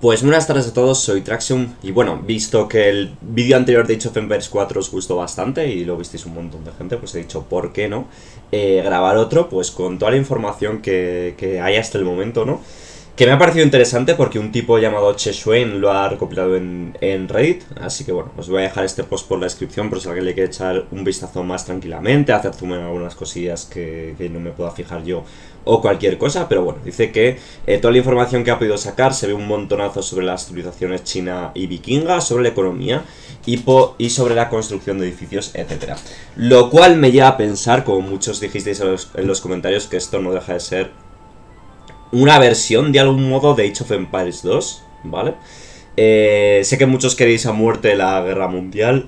Pues buenas tardes a todos, soy Traxium y bueno, visto que el vídeo anterior de Age of Empires 4 os gustó bastante y lo visteis un montón de gente, pues he dicho, ¿por qué no? Grabar otro, pues con toda la información que hay hasta el momento, ¿no? Que me ha parecido interesante porque un tipo llamado Cheshwain lo ha recopilado en Reddit. Así que bueno, os voy a dejar este post por la descripción por si alguien le quiere echar un vistazo más tranquilamente, hacer zoom en algunas cosillas que no me pueda fijar yo o cualquier cosa. Pero bueno, dice que toda la información que ha podido sacar se ve un montonazo sobre las civilizaciones china y vikinga, sobre la economía y sobre la construcción de edificios, etcétera. Lo cual me lleva a pensar, como muchos dijisteis en los comentarios, que esto no deja de ser una versión de algún modo de Age of Empires 2, ¿vale? Sé que muchos queréis a muerte la guerra mundial.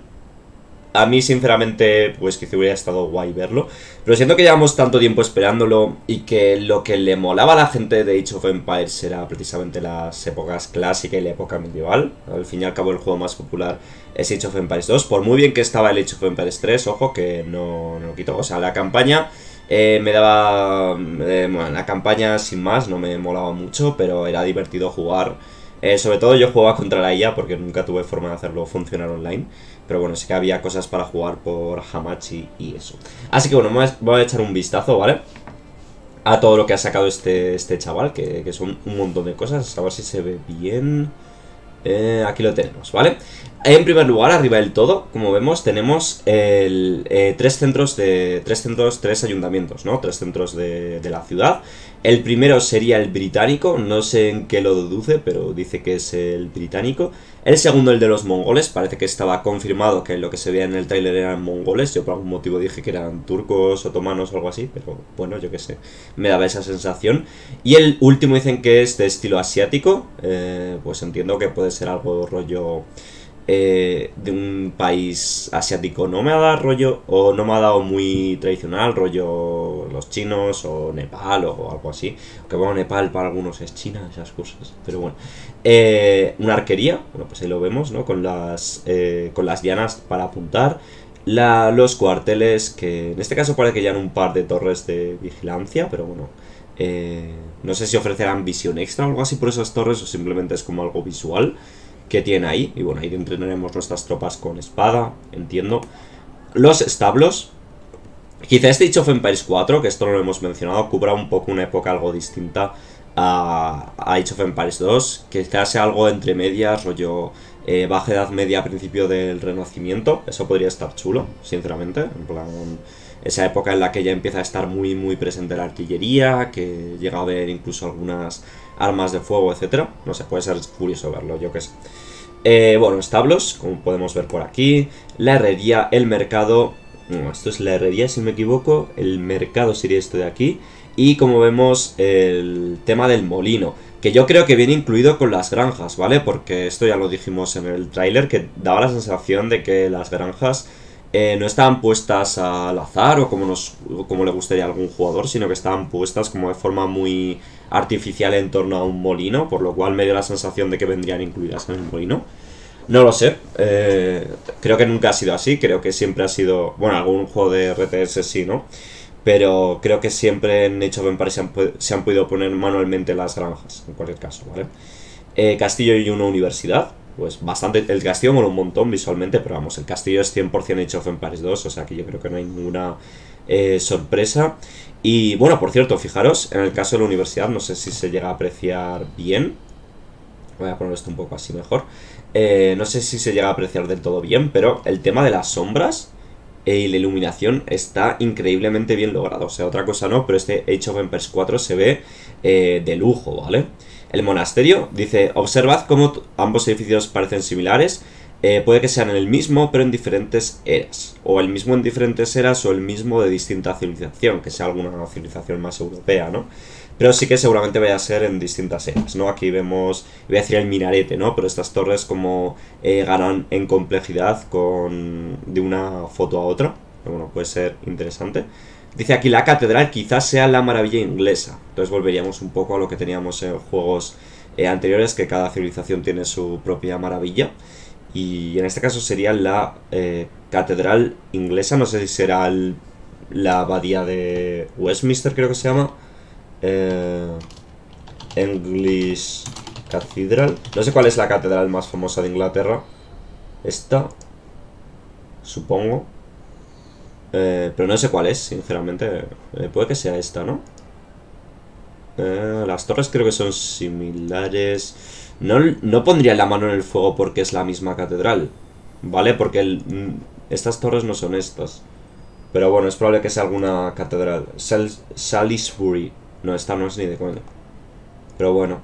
A mí, sinceramente, pues quizá hubiera estado guay verlo. Pero siento que llevamos tanto tiempo esperándolo y que lo que le molaba a la gente de Age of Empires era precisamente las épocas clásicas y la época medieval. Al fin y al cabo, el juego más popular es Age of Empires 2. Por muy bien que estaba el Age of Empires 3, ojo, que no lo quito. O sea, la campaña me daba... bueno, la campaña sin más no me molaba mucho, pero era divertido jugar. Sobre todo yo jugaba contra la IA porque nunca tuve forma de hacerlo funcionar online. Pero bueno, sí que había cosas para jugar por Hamachi y eso. Así que bueno, voy a echar un vistazo, ¿vale? A todo lo que ha sacado este chaval, que son un montón de cosas. A ver si se ve bien. Aquí lo tenemos, ¿vale? En primer lugar, arriba del todo, como vemos, tenemos tres ayuntamientos, ¿no? Tres centros de la ciudad. El primero sería el británico, no sé en qué lo deduce, pero dice que es el británico. El segundo, el de los mongoles, parece que estaba confirmado que lo que se veía en el tráiler eran mongoles. Yo por algún motivo dije que eran turcos, otomanos o algo así, pero bueno, yo qué sé, me daba esa sensación. Y el último dicen que es de estilo asiático, pues entiendo que puede ser algo rollo de un país asiático. No me ha dado rollo, o no me ha dado muy tradicional, rollo los chinos o Nepal o algo así. Aunque bueno, Nepal para algunos es China, esas cosas, pero bueno. Una arquería, bueno, pues ahí lo vemos, ¿no? Con las llanas para apuntar. Los cuarteles, que en este caso parece que ya han un par de torres de vigilancia, pero bueno, no sé si ofrecerán visión extra o algo así por esas torres o simplemente es como algo visual que tiene ahí. Y bueno, ahí entrenaremos nuestras tropas con espada, entiendo. Los establos. Quizá este Age of Empires 4, que esto no lo hemos mencionado, cubra un poco una época algo distinta a Age of Empires 2. Que quizás sea algo entre medias, rollo baja edad media, principio del Renacimiento. Eso podría estar chulo, sinceramente. En plan, esa época en la que ya empieza a estar muy muy presente la artillería, que llega a haber incluso algunas armas de fuego, etcétera. No sé, puede ser curioso verlo, yo qué sé. Bueno, establos, como podemos ver por aquí. La herrería, el mercado. No, esto es la herrería, si me equivoco. El mercado sería esto de aquí. Y como vemos, el tema del molino, que yo creo que viene incluido con las granjas, ¿vale? Porque esto ya lo dijimos en el tráiler, que daba la sensación de que las granjas no estaban puestas al azar o como le gustaría a algún jugador, sino que estaban puestas como de forma muy artificial en torno a un molino, por lo cual me dio la sensación de que vendrían incluidas en el molino. No lo sé, creo que nunca ha sido así, creo que siempre ha sido, bueno, algún juego de RTS sí, ¿no? Pero creo que siempre en Age of Empires se han podido poner manualmente las granjas, en cualquier caso, ¿vale? Castillo y una universidad. Pues bastante, el castillo mola un montón visualmente, pero vamos, el castillo es 100% Age of Empires 2, o sea que yo creo que no hay ninguna sorpresa. Y bueno, por cierto, fijaros, en el caso de la universidad, no sé si se llega a apreciar bien. Voy a poner esto un poco así mejor. No sé si se llega a apreciar del todo bien, pero el tema de las sombras y la iluminación está increíblemente bien logrado. O sea, otra cosa no, pero este Age of Empires 4 se ve de lujo, ¿vale? El monasterio dice, observad cómo ambos edificios parecen similares. Puede que sean el mismo, pero en diferentes eras. O el mismo en diferentes eras o el mismo de distinta civilización, que sea alguna civilización más europea, ¿no? Pero sí que seguramente vaya a ser en distintas eras, ¿no? Aquí vemos, voy a decir el minarete, ¿no? Pero estas torres como ganan en complejidad de una foto a otra. Pero bueno, puede ser interesante. Dice aquí, la catedral quizás sea la maravilla inglesa. Entonces volveríamos un poco a lo que teníamos en juegos anteriores, que cada civilización tiene su propia maravilla. Y en este caso sería la catedral inglesa, no sé si será la abadía de Westminster, creo que se llama. English Cathedral. No sé cuál es la catedral más famosa de Inglaterra. Esta, supongo. Pero no sé cuál es, sinceramente. Puede que sea esta, ¿no? Las torres creo que son similares. No pondría la mano en el fuego porque es la misma catedral, ¿vale? Porque estas torres no son estas. Pero bueno, es probable que sea alguna catedral. Salisbury. No, esta no es ni de coña. Pero bueno.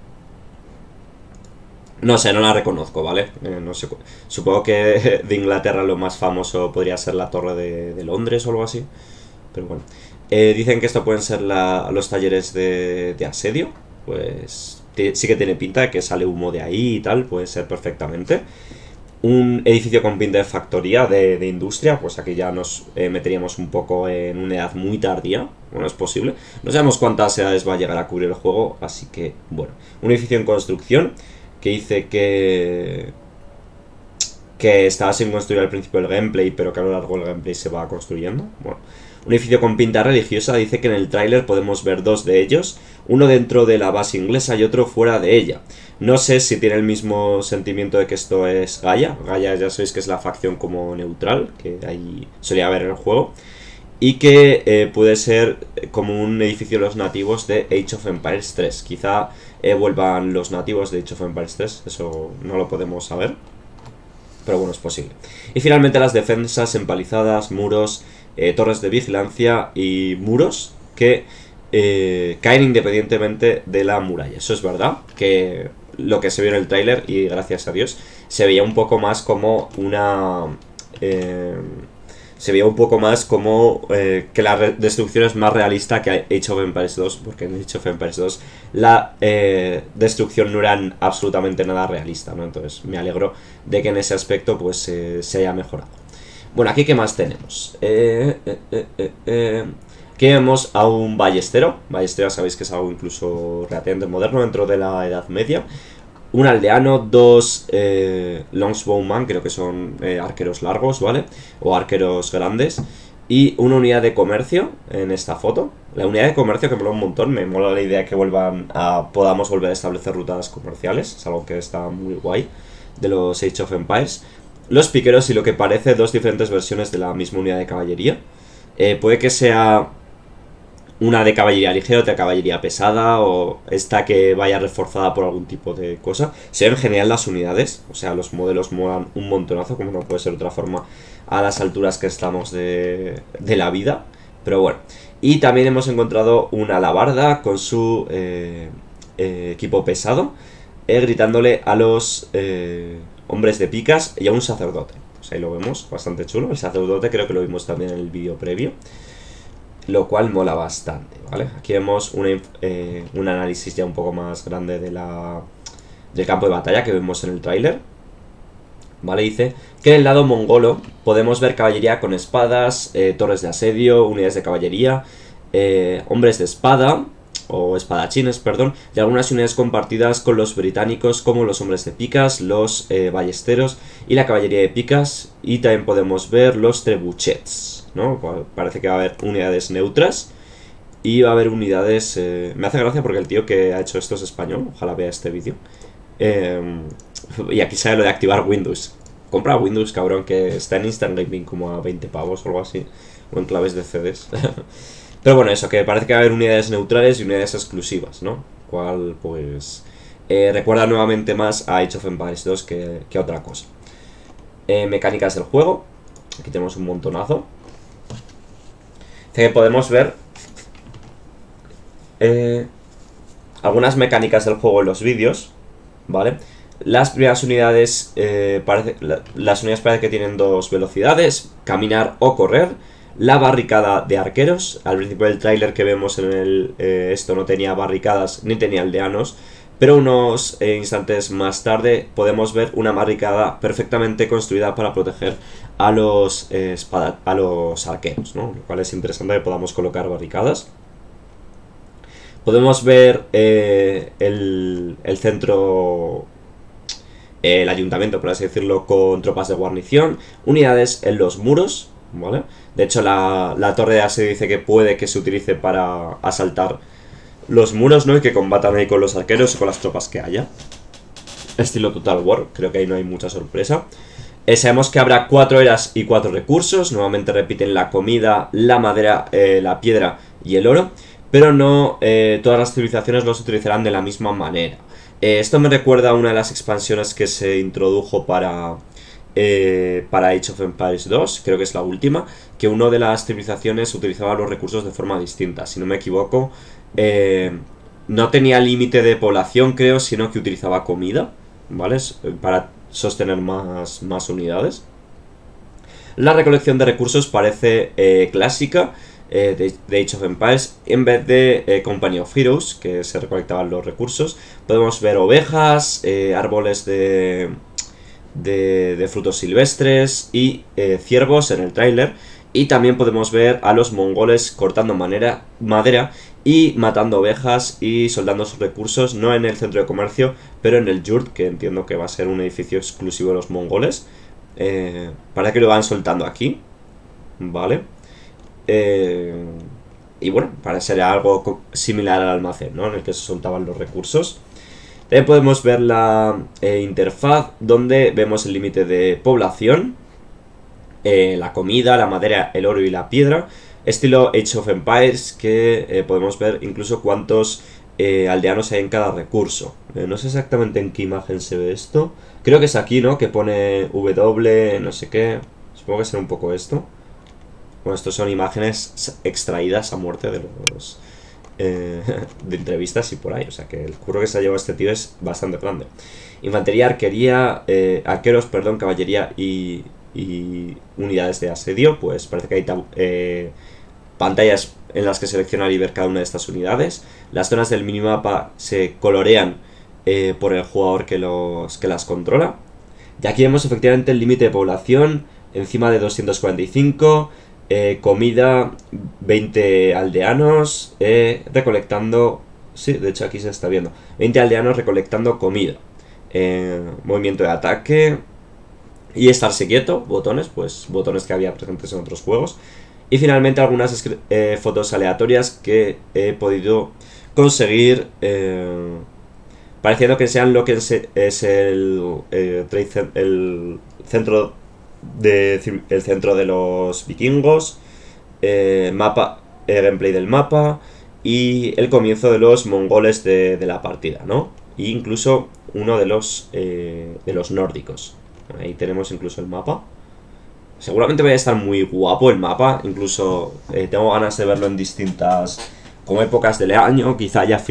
No sé, no la reconozco, ¿vale? No sé. Supongo que de Inglaterra lo más famoso podría ser la torre de Londres o algo así. Pero bueno. Dicen que esto pueden ser los talleres de asedio. Pues sí que tiene pinta de que sale humo de ahí y tal. Puede ser perfectamente. Un edificio con pinta de factoría, de industria. Pues aquí ya nos meteríamos un poco en una edad muy tardía. Bueno, es posible. No sabemos cuántas edades va a llegar a cubrir el juego. Así que, bueno. Un edificio en construcción que dice que estaba sin construir al principio del gameplay, pero que a lo largo del gameplay se va construyendo. Bueno, un edificio con pinta religiosa. Dice que en el tráiler podemos ver dos de ellos, uno dentro de la base inglesa y otro fuera de ella. No sé si tiene el mismo sentimiento de que esto es Gaia. Gaia ya sabéis que es la facción como neutral, que ahí solía haber en el juego. Y que puede ser como un edificio de los nativos de Age of Empires 3. Quizá vuelvan los nativos de Age of Empires 3, eso no lo podemos saber. Pero bueno, es posible. Y finalmente las defensas empalizadas, muros, torres de vigilancia y muros que caen independientemente de la muralla. Eso es verdad, que lo que se vio en el tráiler, y gracias a Dios, se veía un poco más como una... se veía un poco más como que la destrucción es más realista que Age of Empires 2, porque en Age of Empires 2 la destrucción no era absolutamente nada realista, ¿no? Entonces me alegro de que en ese aspecto pues se haya mejorado. Bueno, aquí ¿qué más tenemos? Aquí vemos a un ballestero. Ballestero sabéis que es algo incluso relativamente moderno dentro de la Edad Media. Un aldeano, dos longsbowman, creo que son arqueros largos, ¿vale? O arqueros grandes. Y una unidad de comercio en esta foto. La unidad de comercio que mola un montón. Me mola la idea de que podamos volver a establecer rutas comerciales. Es algo que está muy guay de los Age of Empires. Los piqueros y lo que parece dos diferentes versiones de la misma unidad de caballería. Puede que sea una de caballería ligera, otra de caballería pesada, o esta que vaya reforzada por algún tipo de cosa. Se ven genial las unidades, o sea, los modelos molan un montonazo, como no puede ser de otra forma a las alturas que estamos de la vida. Pero bueno, y también hemos encontrado una alabarda con su equipo pesado, gritándole a los hombres de picas y a un sacerdote. Pues ahí lo vemos, bastante chulo. El sacerdote creo que lo vimos también en el vídeo previo, lo cual mola bastante, ¿vale? Aquí vemos un análisis ya un poco más grande del campo de batalla que vemos en el tráiler, ¿vale? Dice que en el lado mongolo podemos ver caballería con espadas, torres de asedio, unidades de caballería, hombres de espada, o espadachines, perdón, y algunas unidades compartidas con los británicos como los hombres de picas, los ballesteros y la caballería de picas, y también podemos ver los trebuchets, ¿no? Parece que va a haber unidades neutras y va a haber unidades... me hace gracia porque el tío que ha hecho esto es español, ojalá vea este vídeo. Y aquí sale lo de activar Windows. Compra Windows, cabrón, que está en Instant Gaming como a 20 pavos o algo así, o en claves de CDs. Pero bueno, eso, que parece que va a haber unidades neutrales y unidades exclusivas, ¿no? Cual, pues... recuerda nuevamente más a Age of Empires 2 que otra cosa. Mecánicas del juego. Aquí tenemos un montonazo. Dice que podemos ver algunas mecánicas del juego en los vídeos, ¿vale? Las primeras unidades, las unidades parece que tienen dos velocidades, caminar o correr. La barricada de arqueros, al principio del tráiler que vemos en esto no tenía barricadas ni tenía aldeanos, pero unos instantes más tarde podemos ver una barricada perfectamente construida para proteger a los arqueros, ¿no? Lo cual es interesante que podamos colocar barricadas. Podemos ver el centro, el ayuntamiento, por así decirlo, con tropas de guarnición, unidades en los muros, ¿vale? De hecho, la torre de asedio dice que puede que se utilice para asaltar los muros, ¿no? Y que combatan ahí con los arqueros y con las tropas que haya. estilo Total War, creo que ahí no hay mucha sorpresa. Sabemos que habrá 4 eras y 4 recursos, nuevamente repiten la comida, la madera, la piedra y el oro, pero no todas las civilizaciones los utilizarán de la misma manera. Esto me recuerda a una de las expansiones que se introdujo para Age of Empires 2, creo que es la última, que una de las civilizaciones utilizaba los recursos de forma distinta, si no me equivoco. No tenía límite de población, creo, sino que utilizaba comida, ¿vale? Para sostener más unidades. La recolección de recursos parece clásica de Age of Empires. En vez de Company of Heroes, que se recolectaban los recursos, podemos ver ovejas, árboles de frutos silvestres y ciervos en el tráiler. Y también podemos ver a los mongoles cortando madera y matando ovejas y soldando sus recursos, no en el centro de comercio, pero en el yurt, que entiendo que va a ser un edificio exclusivo de los mongoles. Para que lo van soltando aquí, ¿vale? Y bueno, para ser algo similar al almacén, ¿no? En el que se soltaban los recursos. También podemos ver la interfaz, donde vemos el límite de población, la comida, la madera, el oro y la piedra, estilo Age of Empires, que podemos ver incluso cuántos aldeanos hay en cada recurso. No sé exactamente en qué imagen se ve esto. Creo que es aquí, ¿no? Que pone W, no sé qué. Supongo que será un poco esto. Bueno, estos son imágenes extraídas a muerte de los de entrevistas y por ahí. O sea que el curro que se ha llevado este tío es bastante grande. Infantería, arquería, arqueros, perdón, caballería y unidades de asedio. Pues parece que hay pantallas en las que seleccionar y ver cada una de estas unidades. Las zonas del minimapa se colorean por el jugador que las controla. Y aquí vemos efectivamente el límite de población encima de 245. Comida 20 aldeanos recolectando. Sí, de hecho aquí se está viendo 20 aldeanos recolectando comida. Movimiento de ataque y estarse quieto, botones, pues botones que había presentes en otros juegos. Y finalmente algunas fotos aleatorias que he podido conseguir, pareciendo que sean lo que es el centro de los vikingos, gameplay del mapa y el comienzo de los mongoles de la partida, ¿no? E incluso uno de los nórdicos. Ahí tenemos incluso el mapa. Seguramente vaya a estar muy guapo el mapa. Incluso tengo ganas de verlo en distintas como épocas del año. Quizá haya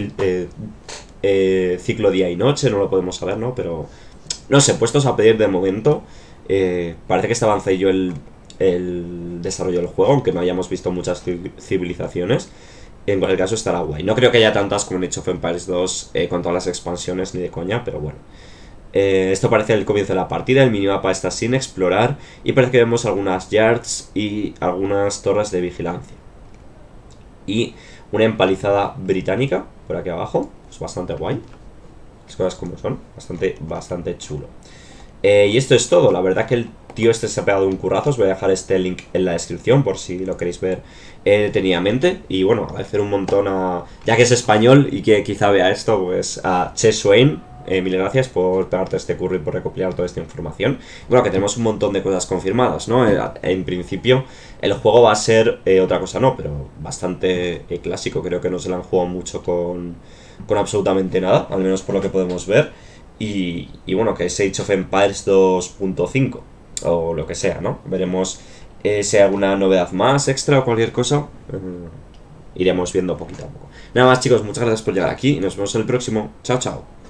ciclo día y noche, no lo podemos saber, ¿no? Pero no sé, puestos a pedir de momento. Parece que está avanzadillo el desarrollo del juego, aunque no hayamos visto muchas civilizaciones. En cualquier caso estará guay. No creo que haya tantas como en Age of Empires 2 con todas las expansiones ni de coña, pero bueno. Esto parece el comienzo de la partida, el minimapa está sin explorar y parece que vemos algunas yards y algunas torres de vigilancia. Y una empalizada británica por aquí abajo, es bastante guay. Las cosas como son, bastante chulo. Y esto es todo, la verdad que el tío este se ha pegado un currazo. Os voy a dejar este link en la descripción por si lo queréis ver detenidamente. Y bueno, agradecer un montón ya que es español y que quizá vea esto, pues a Che Swain. Mil gracias por pegarte este curro y por recopilar toda esta información. Bueno, que tenemos un montón de cosas confirmadas, ¿no? En principio el juego va a ser otra cosa, no, pero bastante clásico. Creo que no se lo han jugado mucho con absolutamente nada, al menos por lo que podemos ver. Y bueno, que es Age of Empires 2.5 o lo que sea, ¿no? Veremos si hay alguna novedad más extra o cualquier cosa. Iremos viendo poquito a poco. Nada más, chicos, muchas gracias por llegar aquí y nos vemos en el próximo. Chao, chao.